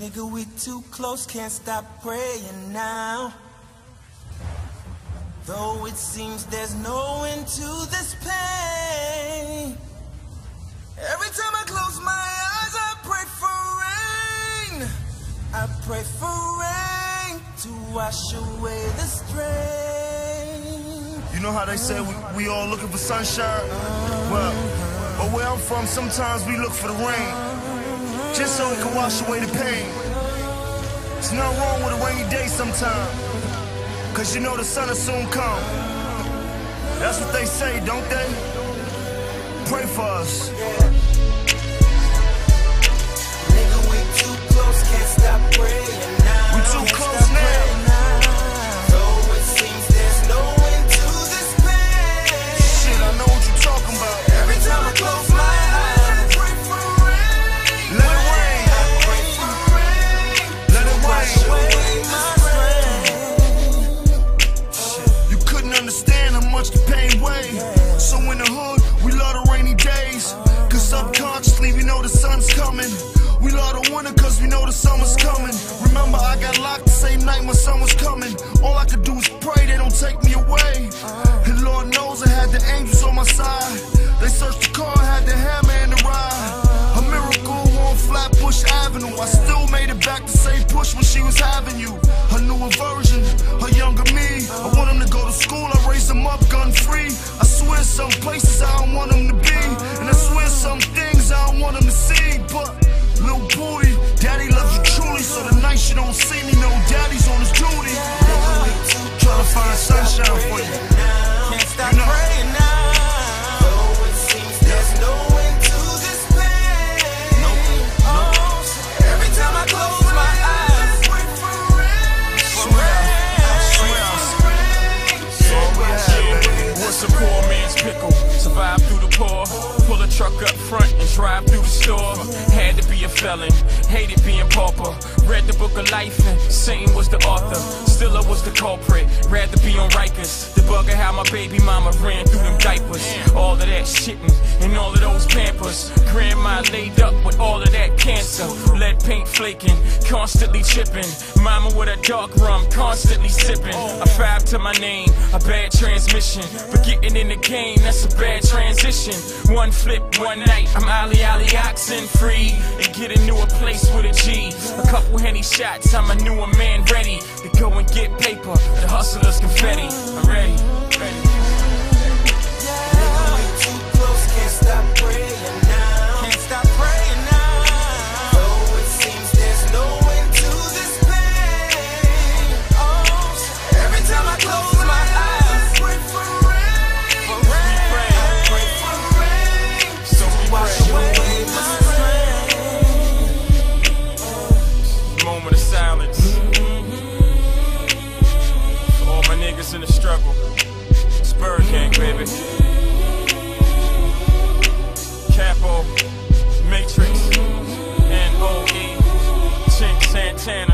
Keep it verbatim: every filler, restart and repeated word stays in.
Nigga, we too close, can't stop praying now. Though it seems there's no end to this pain. Every time I close my eyes, I pray for rain. I pray for rain to wash away the strain. You know how they say we, we all looking for sunshine? Well, but where I'm from, sometimes we look for the rain, just so it can wash away the pain. There's nothing wrong with a rainy day sometime, cause you know the sun will soon come. That's what they say, don't they? Pray for us. Nigga, we too close, can't stop praying now. We too close now. Though it seems there's no end to this pain. Shit, I know what you're talking about. Every time I close my eyes, I pray for rain. Let it rain. I pray for rain. Let it Wash rain. away my strain. You couldn't understand how much the pain weighed. So in the hood, we love the rainy days, cause subconsciously we know the sun's coming. We love the winter cause we know the summer's coming. Remember, I got locked the same night my son was coming. All I could do is pray they don't take me away. And Lord knows I had the angels on my side. They searched the car, had the hammer in the ride. A miracle on Flatbush Avenue. I still made it back to say push when she was having you. A newer version, a younger me. I want him to go to school, I raise him up gun free. I swear some places I don't want him to be, and I swear some things I don't want him to see. But little booty, daddy loves you truly, so the night you don't see me, know daddy's on his duty. Trying to find sunshine for you. Can't stop praying now. Though it seems there's no end to this pain. Oh, every time I close my eyes, I pray for rain. Swear, I swear, So yeah, what's a poor man's pickle? Survive through the poor, pull a truck up front and drive through the store. Had to be a felon, hated being pauper. Read the book of life and Satan was the author. Still I was the culprit, rather be on Rikers. The bugger how my baby mama ran through them diapers. All of that shitting and all of those pampers. Grandma laid up with all of that cancer. Lead paint flaking, constantly chipping. Mama with a dark rum, constantly sipping. A five to my name, a bad transmission. But getting in the game, that's a bad transition. One flip, one night, I'm ollie ollie oxen free. And get into a place with a G. A couple Henny shots, I'm a newer man ready to go and get paper. The hustler's confetti, I'm ready, ready. Nigga, we too close, can't stop praying now. Can't stop praying now. Though it seems there's no end to this pain. Oh, every time I close my eyes, I pray for rain. For rain. We pray, I pray for rain. so we Wash pray. away my strain. Moment of silence. For all my niggas in the struggle. Spur Gang, baby. Capo, Matrix, N O E, Chink Santana.